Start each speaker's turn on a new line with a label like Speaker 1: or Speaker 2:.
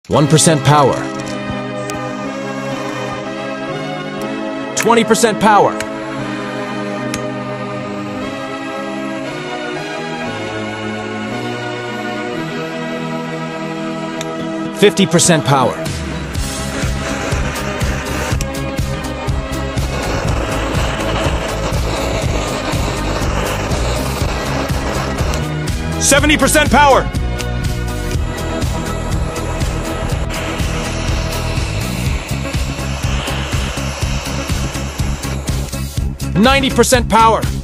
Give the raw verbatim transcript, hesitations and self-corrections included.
Speaker 1: one percent power. twenty percent power. fifty percent power.
Speaker 2: seventy percent power!
Speaker 1: ninety percent power.